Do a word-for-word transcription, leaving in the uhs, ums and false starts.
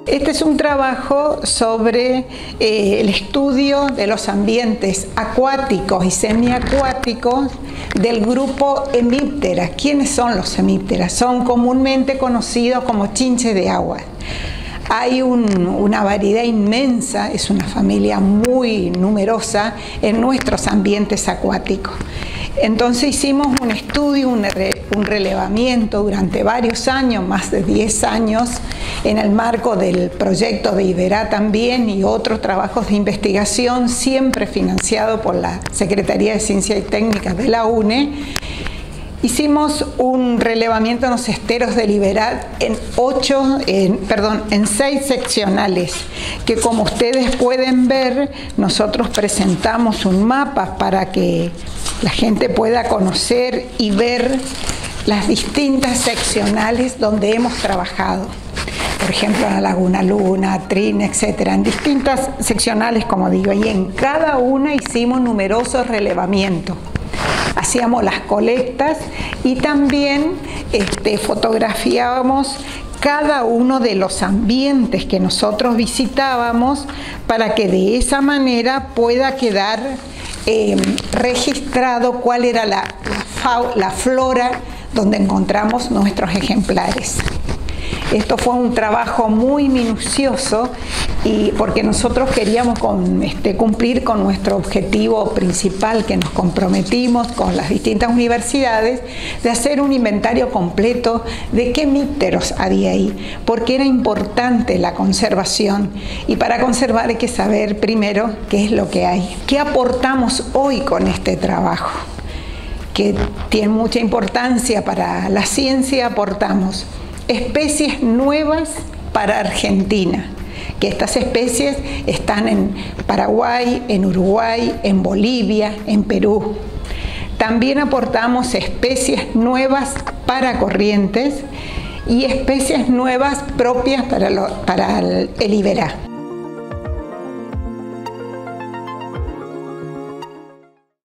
Este es un trabajo sobre eh, el estudio de los ambientes acuáticos y semiacuáticos del grupo hemíptera. ¿Quiénes son los hemípteras? Son comúnmente conocidos como chinches de agua. Hay un, una variedad inmensa, es una familia muy numerosa en nuestros ambientes acuáticos. Entonces hicimos un estudio, un, re, un relevamiento durante varios años, más de diez años, en el marco del proyecto de IBERA también y otros trabajos de investigación, siempre financiado por la Secretaría de Ciencias y Técnicas de la U N E. Hicimos un relevamiento en los esteros del IBERA en ocho, en, perdón, en seis seccionales, que como ustedes pueden ver, nosotros presentamos un mapa para que la gente pueda conocer y ver las distintas seccionales donde hemos trabajado. Por ejemplo, en la Laguna Luna, Trin, etcétera, en distintas seccionales, como digo, y en cada una hicimos numerosos relevamientos. Hacíamos las colectas y también este, fotografiábamos cada uno de los ambientes que nosotros visitábamos para que de esa manera pueda quedar eh, registrado cuál era la, la, la flora donde encontramos nuestros ejemplares. Esto fue un trabajo muy minucioso y porque nosotros queríamos con, este, cumplir con nuestro objetivo principal que nos comprometimos con las distintas universidades de hacer un inventario completo de qué hemípteros había ahí, porque era importante la conservación y para conservar hay que saber primero qué es lo que hay. ¿Qué aportamos hoy con este trabajo? Que tiene mucha importancia para la ciencia. Aportamos especies nuevas para Argentina, que estas especies están en Paraguay, en Uruguay, en Bolivia, en Perú. También aportamos especies nuevas para Corrientes y especies nuevas propias para, lo, para el, el IBERA.